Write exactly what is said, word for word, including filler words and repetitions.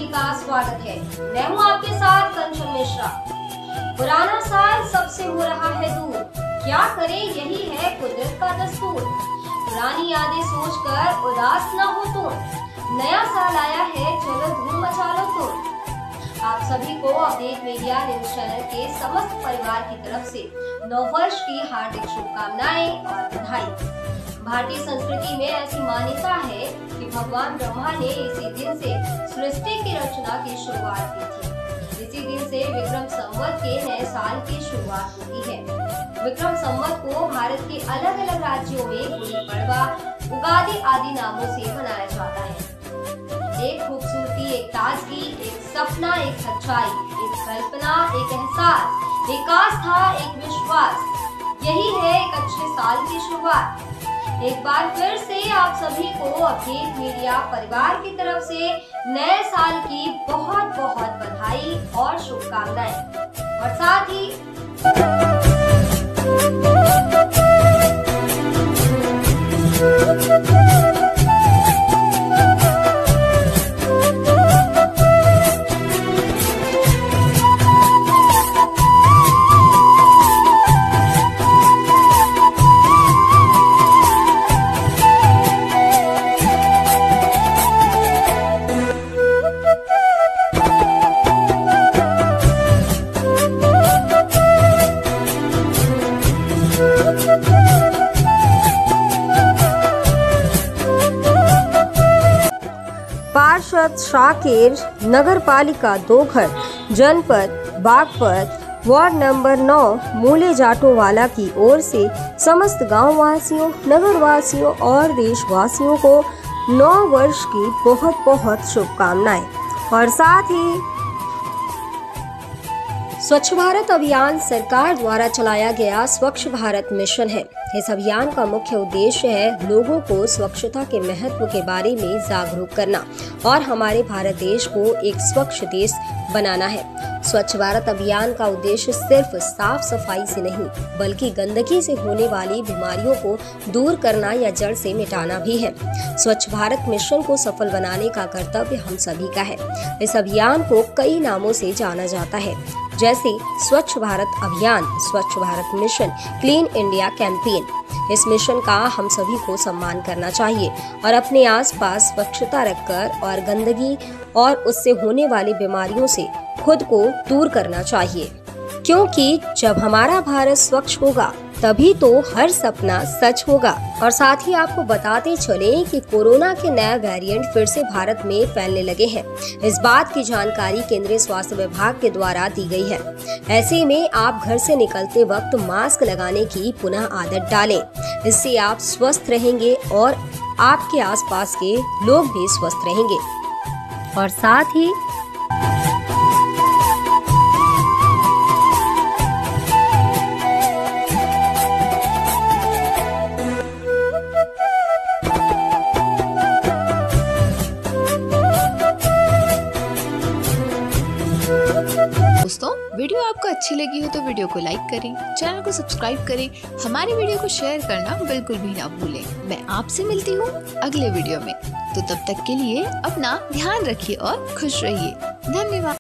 का स्वागत है। मैं हूँ आपके साथ कंचन मिश्रा। पुराना साल सबसे हो रहा है दूर, क्या करे यही है कुदरत का दस्तूर। पुरानी यादें सोचकर उदास न हो तुम, नया साल आया है चलो धूम मचा लो तुम। आप सभी को अपडेट मीडिया न्यूज चैनल के समस्त परिवार की तरफ से नववर्ष की हार्दिक शुभकामनाएं और बधाई। भारतीय संस्कृति में ऐसी मान्यता है कि भगवान ब्रह्मा ने इसी दिन से सृष्टि की रचना की शुरुआत की थी। इसी दिन से विक्रम संवत के नए साल की शुरुआत होती है। विक्रम संवत को भारत के अलग अलग राज्यों में गुड़ी पड़वा, उगादि आदि नामों से मनाया जाता है। एक खूबसूरती, एक ताजगी, एक सपना, एक सच्चाई, एक कल्पना, एक एहसास, एक आस्था, एक विश्वास, यही है एक अच्छे साल की शुरुआत। एक बार फिर से आप सभी को अपडेट मीडिया परिवार की तरफ से नए साल की बहुत बहुत बधाई और शुभकामनाएं। और साथ ही पार्षद शाकिर, नगर पालिका दोघर, जनपद बागपत, वार्ड नंबर नौ, मूले जाटोवाला की ओर से समस्त गांव वासियों, नगर वासियों और देशवासियों को नौ वर्ष की बहुत बहुत शुभकामनाएं। और साथ ही स्वच्छ भारत अभियान सरकार द्वारा चलाया गया स्वच्छ भारत मिशन है। इस अभियान का मुख्य उद्देश्य है लोगों को स्वच्छता के महत्व के बारे में जागरूक करना और हमारे भारत देश को एक स्वच्छ देश बनाना है। स्वच्छ भारत अभियान का उद्देश्य सिर्फ साफ सफाई से नहीं बल्कि गंदगी से होने वाली बीमारियों को दूर करना या जड़ से मिटाना भी है। स्वच्छ भारत मिशन को सफल बनाने का कर्तव्य हम सभी का है। इस अभियान को कई नामों से जाना जाता है, जैसे स्वच्छ Bharat Abhiyan, Swachh Bharat mission, clean India campaign. इस मिशन का हम सभी को सम्मान करना चाहिए और अपने आसपास स्वच्छता रखकर और गंदगी और उससे होने वाली बीमारियों से खुद को दूर करना चाहिए, क्योंकि जब हमारा भारत स्वच्छ होगा तभी तो हर सपना सच होगा। और साथ ही आपको बताते चले कि कोरोना के नया वेरिएंट फिर से भारत में फैलने लगे हैं। इस बात की जानकारी केंद्रीय स्वास्थ्य विभाग के द्वारा दी गई है। ऐसे में आप घर से निकलते वक्त मास्क लगाने की पुनः आदत डालें। इससे आप स्वस्थ रहेंगे और आपके आसपास के लोग भी स्वस्थ रहेंगे। और साथ ही दोस्तों, वीडियो आपको अच्छी लगी हो तो वीडियो को लाइक करें, चैनल को सब्सक्राइब करें, हमारी वीडियो को शेयर करना बिल्कुल भी ना भूलें। मैं आपसे मिलती हूँ अगले वीडियो में, तो तब तक के लिए अपना ध्यान रखिए और खुश रहिए। धन्यवाद।